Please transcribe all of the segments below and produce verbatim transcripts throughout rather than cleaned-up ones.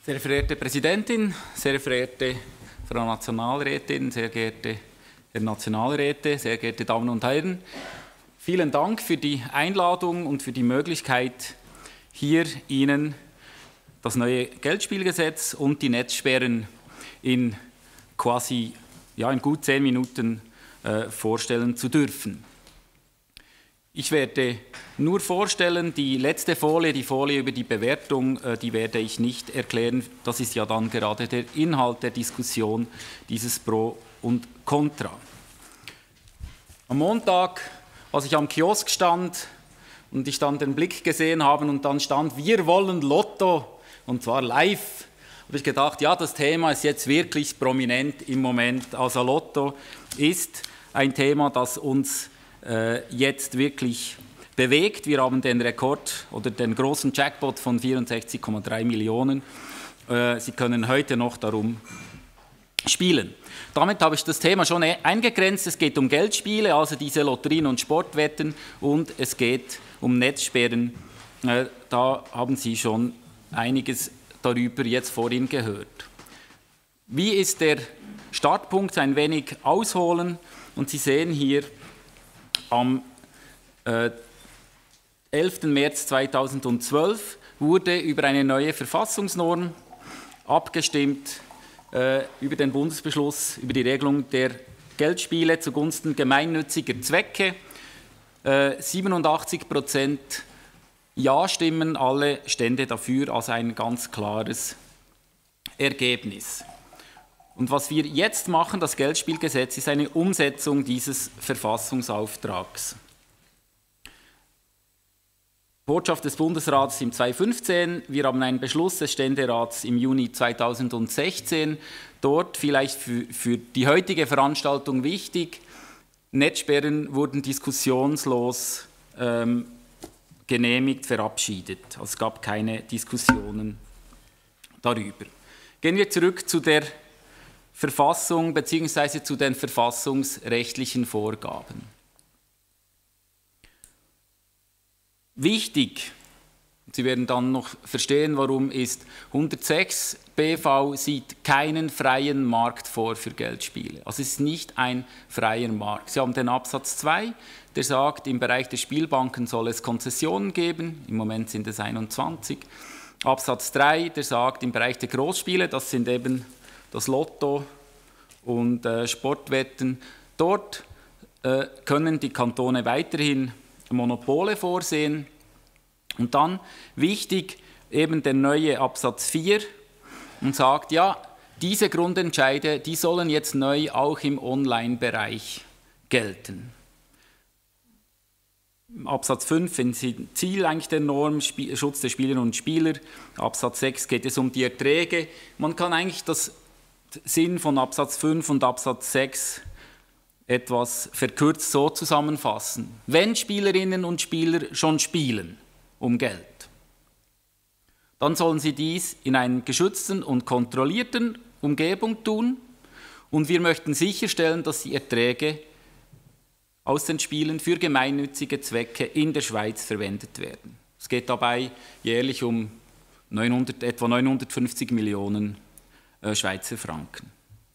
Sehr verehrte Präsidentin, sehr verehrte Frau Nationalrätin, sehr geehrte Herr Nationalräte, sehr geehrte Damen und Herren, vielen Dank für die Einladung und für die Möglichkeit, hier Ihnen das neue Geldspielgesetz und die Netzsperren in quasi ja, in gut zehn Minuten äh, vorstellen zu dürfen. Ich werde nur vorstellen, die letzte Folie, die Folie über die Bewertung, äh, die werde ich nicht erklären. Das ist ja dann gerade der Inhalt der Diskussion, dieses Pro und Contra. Am Montag, als ich am Kiosk stand und ich dann den Blick gesehen habe und dann stand, wir wollen Lotto, und zwar live, habe ich gedacht, ja, das Thema ist jetzt wirklich prominent im Moment. Also Lotto ist ein Thema, das uns äh, jetzt wirklich bewegt. Wir haben den Rekord oder den großen Jackpot von vierundsechzig Komma drei Millionen. Äh, Sie können heute noch darum spielen. Damit habe ich das Thema schon eingegrenzt. Es geht um Geldspiele, also diese Lotterien und Sportwetten, und es geht um Netzsperren. Äh, da haben Sie schon einiges darüber jetzt vorhin gehört. Wie ist der Startpunkt? Ein wenig ausholen. Und Sie sehen hier, am äh, elften März zweitausendzwölf wurde über eine neue Verfassungsnorm abgestimmt, äh, über den Bundesbeschluss über die Regelung der Geldspiele zugunsten gemeinnütziger Zwecke. Äh, siebenundachtzig Prozent Ja-Stimmen, alle Stände dafür, also ein ganz klares Ergebnis. Und was wir jetzt machen, das Geldspielgesetz, ist eine Umsetzung dieses Verfassungsauftrags. Botschaft des Bundesrats im zweitausendfünfzehn, wir haben einen Beschluss des Ständerats im Juni zweitausendsechzehn, dort vielleicht für, für die heutige Veranstaltung wichtig, Netzsperren wurden diskussionslos ähm, genehmigt, verabschiedet. Also es gab keine Diskussionen darüber. Gehen wir zurück zu der Verfassung bzw. zu den verfassungsrechtlichen Vorgaben. Wichtig, Sie werden dann noch verstehen, warum, ist hundertsechs B V sieht keinen freien Markt vor für Geldspiele. Also es ist nicht ein freier Markt. Sie haben den Absatz zwei, der sagt, im Bereich der Spielbanken soll es Konzessionen geben, im Moment sind es einundzwanzig. Absatz drei, der sagt, im Bereich der Großspiele, das sind eben das Lotto und äh, Sportwetten, dort äh, können die Kantone weiterhin Monopole vorsehen. Und dann wichtig eben der neue Absatz vier und sagt, ja, diese Grundentscheide, die sollen jetzt neu auch im Online-Bereich gelten. Absatz fünf finden Sie Ziel eigentlich der Norm, Spiel, Schutz der Spielerinnen und Spieler. Absatz sechs geht es um die Erträge. Man kann eigentlich das Sinn von Absatz fünf und Absatz sechs etwas verkürzt so zusammenfassen. Wenn Spielerinnen und Spieler schon spielen um Geld, dann sollen sie dies in einer geschützten und kontrollierten Umgebung tun, und wir möchten sicherstellen, dass die Erträge aus den Spielen für gemeinnützige Zwecke in der Schweiz verwendet werden. Es geht dabei jährlich um neunhundert, etwa neunhundertfünfzig Millionen äh, Schweizer Franken.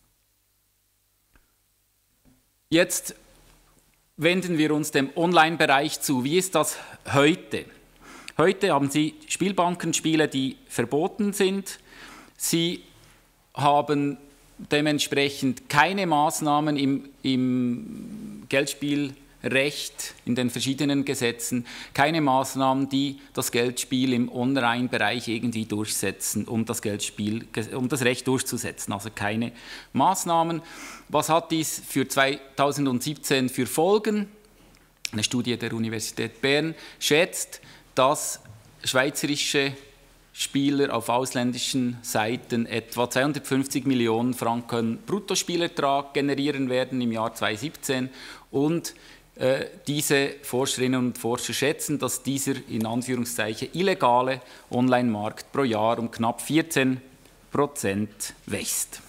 Jetzt wenden wir uns dem Online-Bereich zu. Wie ist das heute? Heute haben Sie Spielbankenspiele, die verboten sind. Sie haben dementsprechend keine Maßnahmen im, im Geldspielrecht, in den verschiedenen Gesetzen, keine Maßnahmen, die das Geldspiel im Online-Bereich irgendwie durchsetzen, um das Geldspiel, um das Recht durchzusetzen. Also keine Maßnahmen. Was hat dies für zweitausendsiebzehn für Folgen? Eine Studie der Universität Bern schätzt, dass schweizerische Spieler auf ausländischen Seiten etwa zweihundertfünfzig Millionen Franken Bruttospielertrag generieren werden im Jahr zweitausendsiebzehn, und äh, diese Forscherinnen und Forscher schätzen, dass dieser in Anführungszeichen illegale Online-Markt pro Jahr um knapp vierzehn Prozent wächst.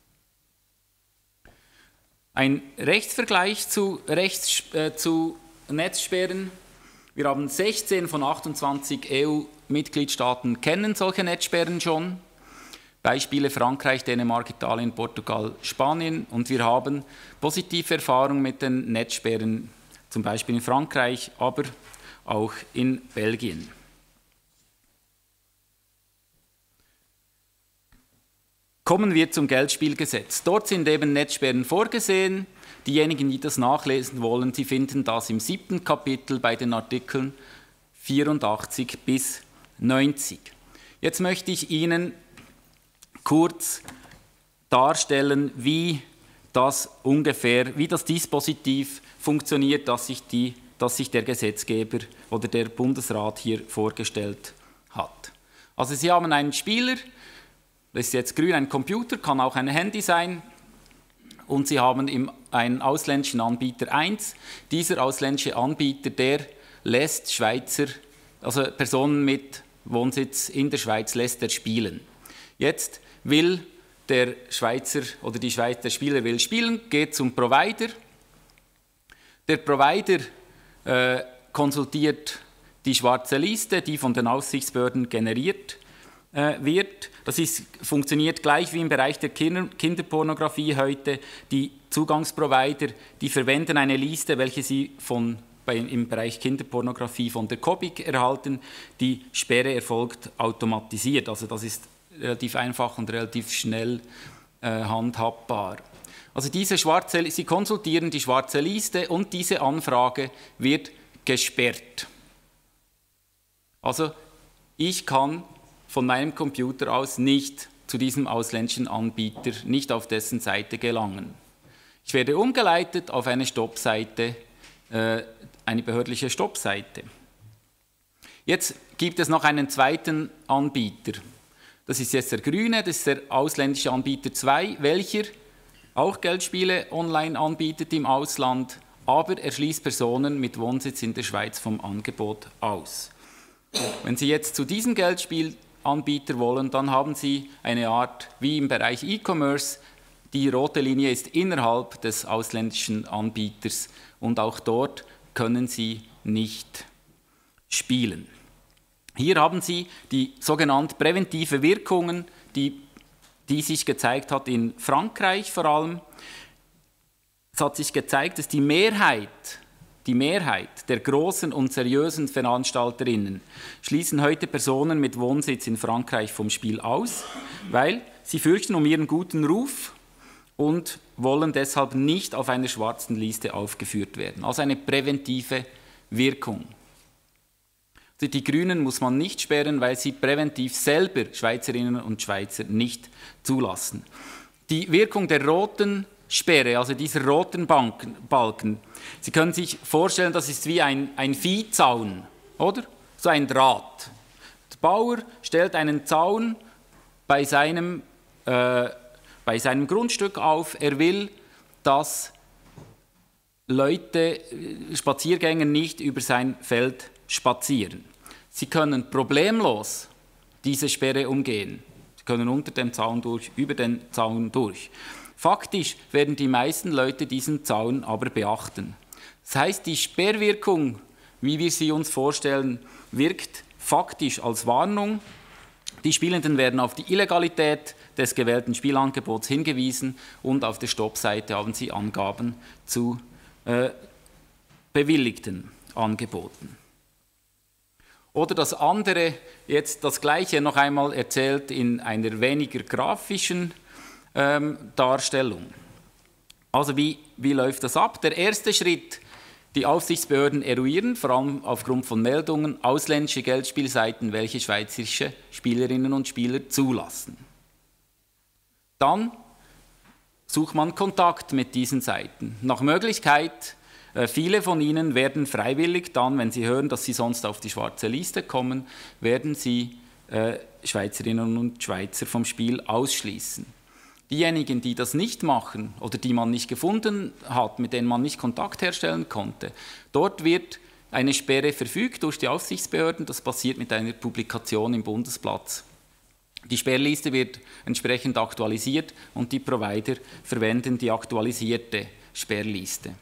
Ein Rechtsvergleich zu, Rechts, äh, zu Netzsperren. Wir haben sechzehn von achtundzwanzig E U-Mitgliedstaaten kennen solche Netzsperren schon. Beispiele Frankreich, Dänemark, Italien, Portugal, Spanien. Und wir haben positive Erfahrungen mit den Netzsperren, zum Beispiel in Frankreich, aber auch in Belgien. Kommen wir zum Geldspielgesetz. Dort sind eben Netzsperren vorgesehen. Diejenigen, die das nachlesen wollen, Sie finden das im siebten Kapitel bei den Artikeln vierundachtzig bis neunzig. Jetzt möchte ich Ihnen kurz darstellen, wie das ungefähr, wie das Dispositiv funktioniert, das sich, die, das sich der Gesetzgeber oder der Bundesrat hier vorgestellt hat. Also Sie haben einen Spieler, das ist jetzt grün, ein Computer, kann auch ein Handy sein, und Sie haben im, einen ausländischen Anbieter eins. Dieser ausländische Anbieter, der lässt Schweizer, also Personen mit Wohnsitz in der Schweiz, lässt er spielen. Jetzt will der Schweizer oder die Schweizer, der Spieler will spielen, geht zum Provider. Der Provider äh, konsultiert die schwarze Liste, die von den Aufsichtsbehörden generiert äh, wird. Das ist, funktioniert gleich wie im Bereich der Kinder, Kinderpornografie heute. Die Zugangsprovider, die verwenden eine Liste, welche sie von, bei, im Bereich Kinderpornografie von der C O B I C erhalten. Die Sperre erfolgt automatisiert. Also das ist relativ einfach und relativ schnell äh, handhabbar. Also diese schwarze, Sie konsultieren die schwarze Liste und diese Anfrage wird gesperrt. Also ich kann von meinem Computer aus nicht zu diesem ausländischen Anbieter, nicht auf dessen Seite gelangen. Ich werde umgeleitet auf eine Stoppseite, äh, eine behördliche Stoppseite. Jetzt gibt es noch einen zweiten Anbieter. Das ist jetzt der grüne, das ist der ausländische Anbieter zwei, welcher auch Geldspiele online anbietet im Ausland, aber er schließt Personen mit Wohnsitz in der Schweiz vom Angebot aus. Wenn Sie jetzt zu diesem Geldspielanbieter wollen, dann haben Sie eine Art, wie im Bereich E-Commerce, die rote Linie ist innerhalb des ausländischen Anbieters und auch dort können Sie nicht spielen. Hier haben Sie die sogenannten präventive Wirkungen, die, die sich gezeigt hat in Frankreich vor allem. Es hat sich gezeigt, dass die Mehrheit, die Mehrheit der großen und seriösen Veranstalterinnen schließen heute Personen mit Wohnsitz in Frankreich vom Spiel aus, weil sie fürchten um ihren guten Ruf und wollen deshalb nicht auf einer schwarzen Liste aufgeführt werden. Also eine präventive Wirkung. Die Grünen muss man nicht sperren, weil sie präventiv selber Schweizerinnen und Schweizer nicht zulassen. Die Wirkung der roten Sperre, also dieser roten Banken, Balken, Sie können sich vorstellen, das ist wie ein, ein Viehzaun, oder? So ein Draht. Der Bauer stellt einen Zaun bei seinem, äh, bei seinem Grundstück auf. Er will, dass Leute, Spaziergänger nicht über sein Feld spazieren. Sie können problemlos diese Sperre umgehen. Sie können unter dem Zaun durch, über den Zaun durch. Faktisch werden die meisten Leute diesen Zaun aber beachten. Das heißt, die Sperrwirkung, wie wir sie uns vorstellen, wirkt faktisch als Warnung. Die Spielenden werden auf die Illegalität des gewählten Spielangebots hingewiesen und auf der Stoppseite haben sie Angaben zu äh, bewilligten Angeboten. Oder das andere, jetzt das Gleiche noch einmal erzählt in einer weniger grafischen ähm, Darstellung. Also wie, wie läuft das ab? Der erste Schritt, die Aufsichtsbehörden eruieren, vor allem aufgrund von Meldungen, ausländische Geldspielseiten, welche schweizerische Spielerinnen und Spieler zulassen. Dann sucht man Kontakt mit diesen Seiten. Nach Möglichkeit, viele von ihnen werden freiwillig dann, wenn sie hören, dass sie sonst auf die schwarze Liste kommen, werden sie äh, Schweizerinnen und Schweizer vom Spiel ausschließen. Diejenigen, die das nicht machen oder die man nicht gefunden hat, mit denen man nicht Kontakt herstellen konnte, dort wird eine Sperre verfügt durch die Aufsichtsbehörden. Das passiert mit einer Publikation im Bundesblatt. Die Sperrliste wird entsprechend aktualisiert und die Provider verwenden die aktualisierte Sperrliste.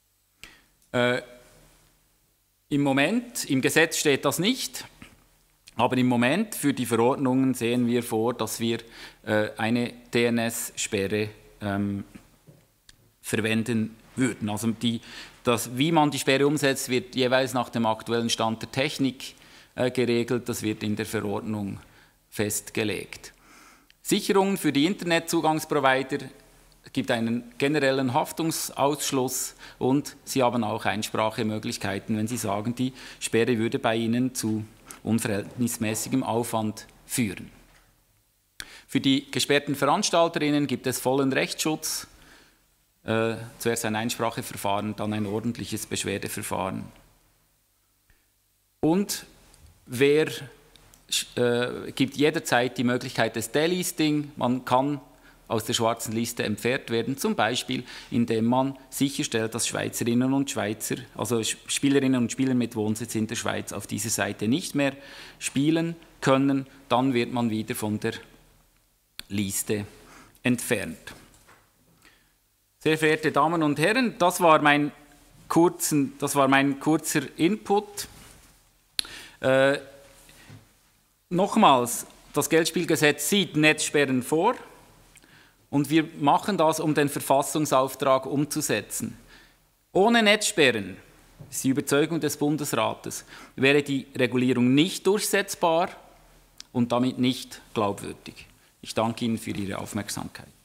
Äh, Im Moment, im Gesetz steht das nicht. Aber im Moment für die Verordnungen sehen wir vor, dass wir äh, eine D N S-Sperre ähm, verwenden würden. Also die, das, wie man die Sperre umsetzt, wird jeweils nach dem aktuellen Stand der Technik äh, geregelt. Das wird in der Verordnung festgelegt. Sicherungen für die Internetzugangsprovider. Es gibt einen generellen Haftungsausschluss und Sie haben auch Einsprachemöglichkeiten, wenn Sie sagen, die Sperre würde bei Ihnen zu unverhältnismäßigem Aufwand führen. Für die gesperrten Veranstalterinnen gibt es vollen Rechtsschutz. Äh, zuerst ein Einspracheverfahren, dann ein ordentliches Beschwerdeverfahren. Und wer äh, gibt jederzeit die Möglichkeit des Delisting. Man kann aus der schwarzen Liste entfernt werden, zum Beispiel indem man sicherstellt, dass Schweizerinnen und Schweizer, also Spielerinnen und Spieler mit Wohnsitz in der Schweiz auf dieser Seite nicht mehr spielen können, dann wird man wieder von der Liste entfernt. Sehr verehrte Damen und Herren, das war mein, kurzen, das war mein kurzer Input. Äh, nochmals, das Geldspielgesetz sieht Netzsperren vor. Und wir machen das, um den Verfassungsauftrag umzusetzen. Ohne Netzsperren, das ist die Überzeugung des Bundesrates, wäre die Regulierung nicht durchsetzbar und damit nicht glaubwürdig. Ich danke Ihnen für Ihre Aufmerksamkeit.